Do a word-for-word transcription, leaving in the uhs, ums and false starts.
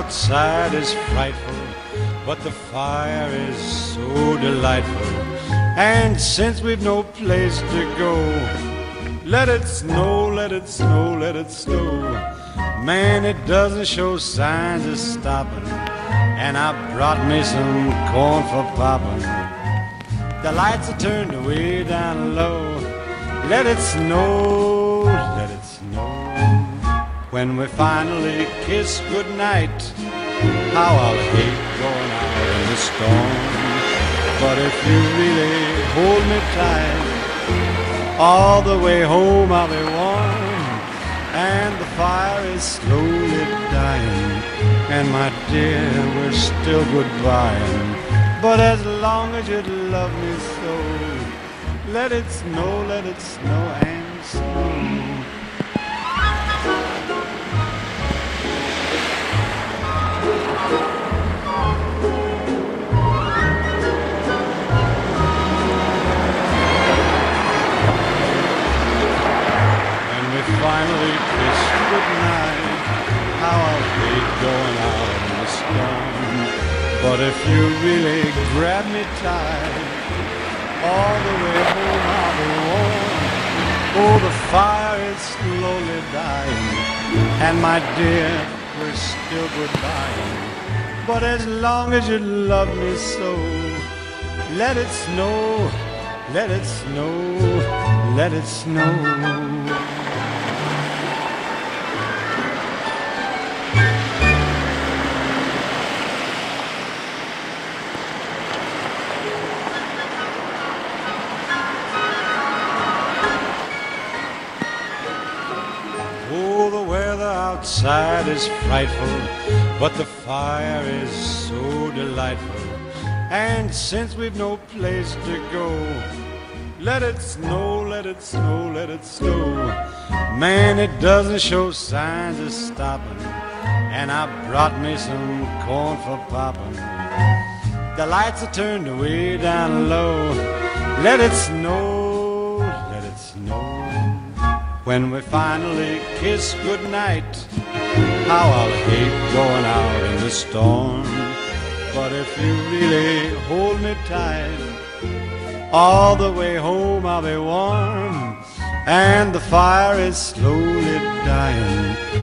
outside is frightful, but the fire is so delightful. And since we've no place to go, let it snow, let it snow, let it snow. Man, it doesn't show signs of stopping, and I brought me some corn for popping. The lights are turned way down low. Let it snow, let it snow. When we finally kiss goodnight, how I'll hate going out in the storm. But if you really hold me tight, all the way home I'll be warm. And the fire is slowly dying, and my dear, we're still goodbying. But as long as you love me so, let it snow, let it snow and snow. When we finally kiss goodnight, how I'll hate going out in the storm. But if you really grab me tight, all the way home I'll be warm. Oh, the fire is slowly dying, and my dear, we're still goodbying. But as long as you love me so, let it snow, let it snow, let it snow. Oh, the weather outside is frightful, but the fire is so delightful. And since we've no place to go, let it snow, let it snow, let it snow. Man, it doesn't show signs of stopping, and I brought me some corn for popping. The lights are turned way down low. Let it snow, let it snow. When we finally kiss goodnight, how I'll hate going out in the storm. But if you really hold me tight, all the way home I'll be warm. And the fire is slowly dying,